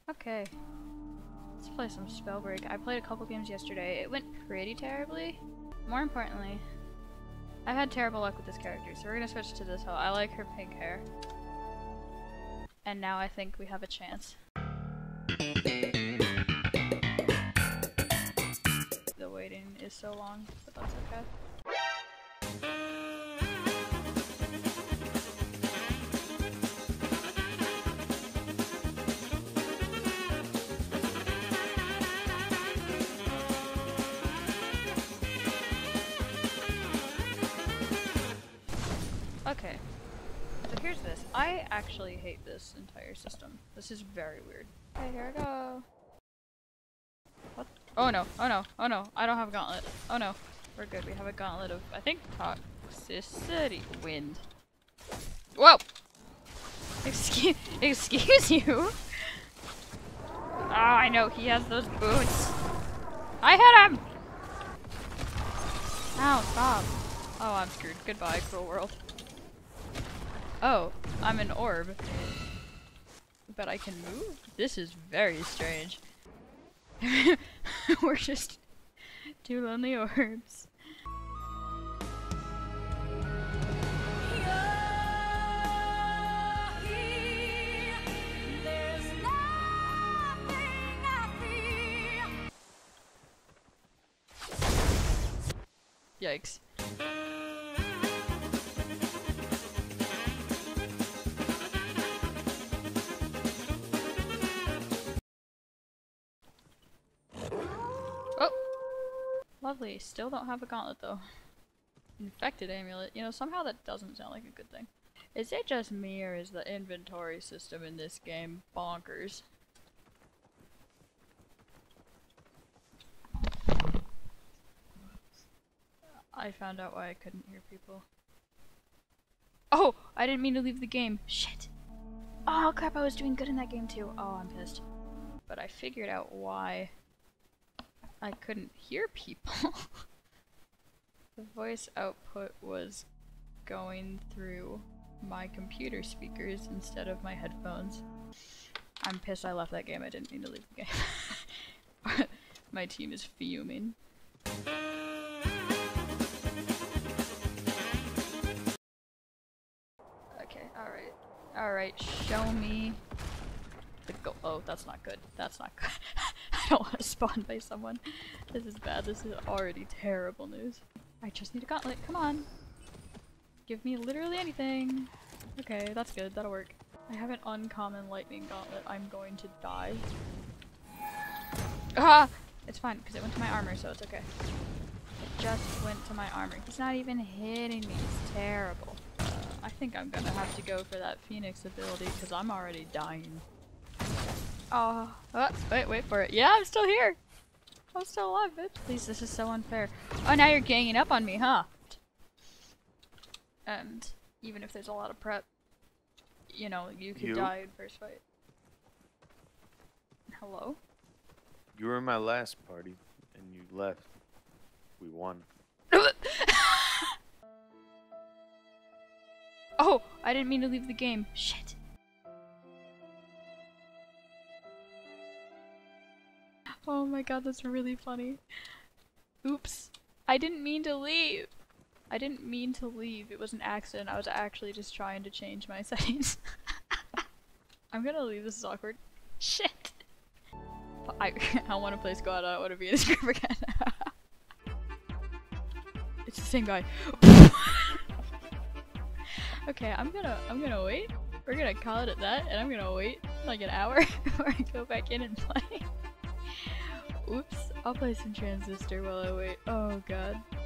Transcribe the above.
Okay. Let's play some Spellbreak. I played a couple games yesterday. It went pretty terribly. More importantly, I've had terrible luck with this character, so we're gonna switch to this hoe. I like her pink hair. And now I think we have a chance. The waiting is so long, but that's okay. Okay, so here's this. I actually hate this entire system. This is very weird. Okay, here I go. What? Oh no, oh no, oh no. I don't have a gauntlet. Oh no. We're good. We have a gauntlet of, I think, toxicity. Wind. Whoa! Excuse you? Oh, I know. He has those boots. I hit him! Ow, stop. Oh, I'm screwed. Goodbye, cruel world. Oh, I'm an orb. But I can move? This is very strange. We're just two lonely orbs. Yikes. Oh! Lovely. Still don't have a gauntlet though. Infected amulet. You know, somehow that doesn't sound like a good thing. Is it just me or is the inventory system in this game bonkers? I found out why I couldn't hear people. Oh! I didn't mean to leave the game. Shit! Oh crap, I was doing good in that game too. Oh, I'm pissed. But I figured out why I couldn't hear people. The voice output was going through my computer speakers instead of my headphones. I'm pissed I left that game. I didn't mean to leave the game. My team is fuming. Okay, alright. Alright, show me the go- oh, that's not good. That's not good. I don't want to spawn by someone. This is bad. This is already terrible news. I just need a gauntlet. Come on. Give me literally anything. Okay, that's good. That'll work. I have an uncommon lightning gauntlet. I'm going to die. Ah! It's fine, because it went to my armor, so it's okay. It just went to my armor. He's not even hitting me. It's terrible. I think I'm gonna have to go for that Phoenix ability, because I'm already dying. Oh, wait for it. Yeah, I'm still here! I'm still alive, bitch. Please, this is so unfair. Oh, now you're ganging up on me, huh? And even if there's a lot of prep, you know, you could die in first fight. Hello? You were in my last party, and you left. We won. Oh! I didn't mean to leave the game. Shit. Oh my god, that's really funny. Oops. I didn't mean to leave. I didn't mean to leave. It was an accident. I was actually just trying to change my settings. I'm gonna leave. This is awkward. Shit. I want to play squad. I don't want to be in this group again. It's the same guy. Okay, I'm gonna wait. We're gonna call it at that, and I'm gonna wait like an hour before I go back in and play. Oops. I'll play some Transistor while I wait. Oh god.